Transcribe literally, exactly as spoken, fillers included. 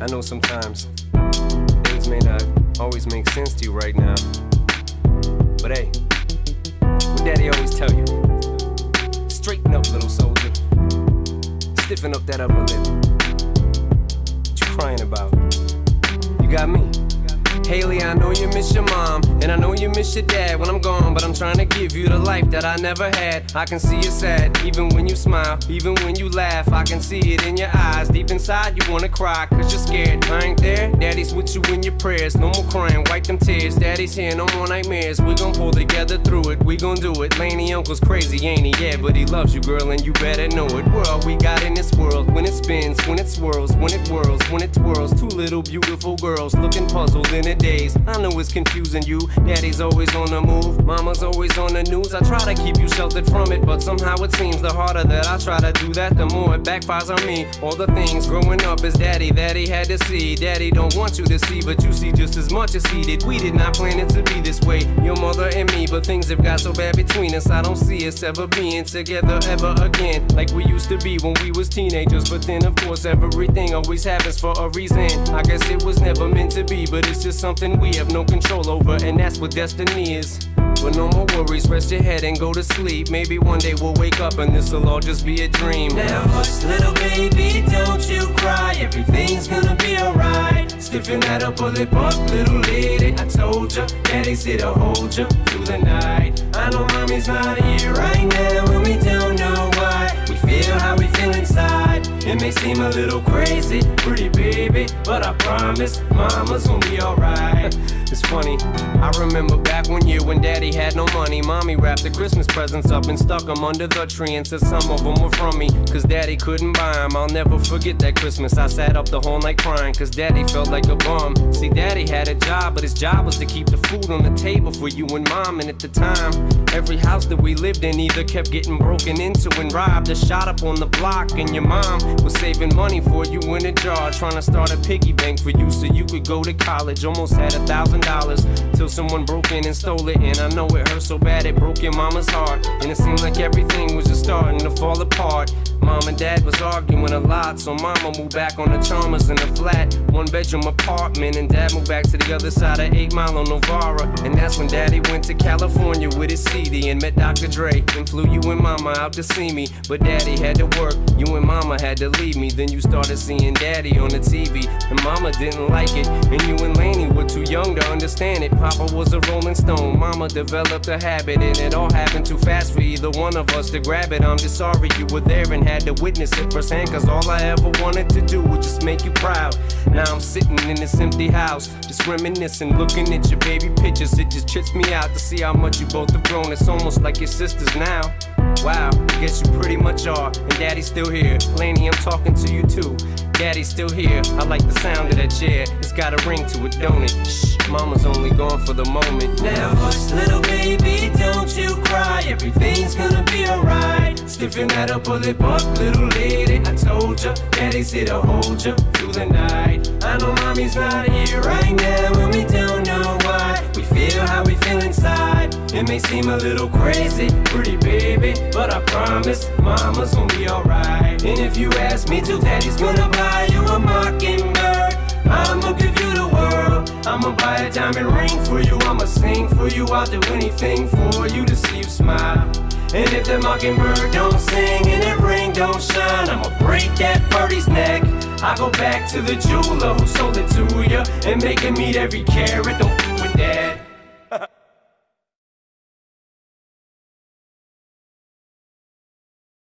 I know sometimes things may not always make sense to you right now, but hey, what Daddy always tell you, straighten up, little soldier, stiffen up that upper lip. What you crying about? You got me. Haley, I know you miss your mom, and I know you miss your dad when I'm gone, but I'm trying to give you the life that I never had. I can see you sad, even when you smile, even when you laugh. I can see it in your eyes, deep inside you wanna cry, cause you're scared. I ain't there, Daddy's with you in your prayers. No more crying, wipe them tears. Daddy's here, no more nightmares. We gon' pull together through it, we gon' do it. Laney uncle's crazy, ain't he? Yeah, but he loves you, girl, and you better know it. We're all we got in this world, when it spins, when it swirls, when it whirls, when it twirls. Two little beautiful girls looking puzzled in a daze. I know it's confusing you. Daddy's always on the move, mama's always on the news. I try to keep you sheltered from it, but somehow it seems the harder that I try to do that, the more it backfires on me. All the things growing up as daddy that he had to see, daddy don't want you to see, but you see just as much as he did. We did not plan it to be this way, your mother and me, but things have got so bad between us. I don't see us ever being together ever again, like we used to be when we was teenagers. But then of course everything always happens for a reason. I guess it was never meant to be, but it's just something we have no control over, and that's what destiny is. But no more worries, rest your head and go to sleep. Maybe one day we'll wake up and this'll all just be a dream. Now hush, little baby, don't you cry. Everything's gonna be alright. Stiffen that upper lip up, little lady. I told ya, Daddy's here to hold ya through the night. I know mommy's not here right now, and we don't know why. We feel how we feel inside. It may seem a little crazy, pretty baby, but I promise mama's gonna be alright. It's funny, I remember back one year when Daddy had no money. Mommy wrapped the Christmas presents up and stuck them under the tree and said some of them were from me, cause Daddy couldn't buy them. I'll never forget that Christmas. I sat up the whole night crying, cause Daddy felt like a bum. See, Daddy had a job, but his job was to keep the food on the table for you and Mom. And at the time, every house that we lived in either kept getting broken into and robbed or shot up on the block. And your mom was saving money for you in a jar, trying to start a piggy bank for you so you could go to college. Almost had a thousand dollars till someone broke in and stole it. And I know it hurt so bad it broke your mama's heart, and it seemed like everything was just starting to fall apart. Mom and Dad was arguing a lot, so Mama moved back on the Chalmers in a flat one bedroom apartment, and Dad moved back to the other side of eight mile on Novara. And that's when Daddy went to California with his C D and met Doctor Dre and flew you and Mama out to see me. But Daddy had to work, you and Mama had to leave me. Then you started seeing Daddy on the T V, and Mama didn't like it, and you and Laney were too young to understand it. Papa was a Rolling Stone, Mama developed a habit, and it all happened too fast for either one of us to grab it. I'm just sorry you were there and had to witness it firsthand, cause all I ever wanted to do was just make you proud. Now I'm sitting in this empty house, just reminiscing, looking at your baby pictures. It just trips me out to see how much you both have grown. It's almost like your sisters now. Wow, I guess you pretty much are, and Daddy's still here. Laney, I'm talking to you too. Daddy's still here, I like the sound of that chair. It's got a ring to it, don't it? Shh, Mama's only gone for the moment. Now hush, little baby, don't you cry. Everything's gonna be alright. Stiffen that upper lip up, little lady. I told ya, Daddy's here to hold ya through the night. I know mommy's not here right now, and we don't know why. We feel how we feel inside. It may seem a little crazy, pretty baby, but I promise mama's gonna be alright. And if you ask me to, Daddy's gonna buy you a mockingbird. I'ma give you the world. I'ma buy a diamond ring for you. I'ma sing for you. I'll do anything for you to see you smile. And if that mockingbird don't sing and that ring don't shine, I'ma break that birdie's neck. I go back to the jeweler who sold it to ya and make him eat every carat. Don't f with that.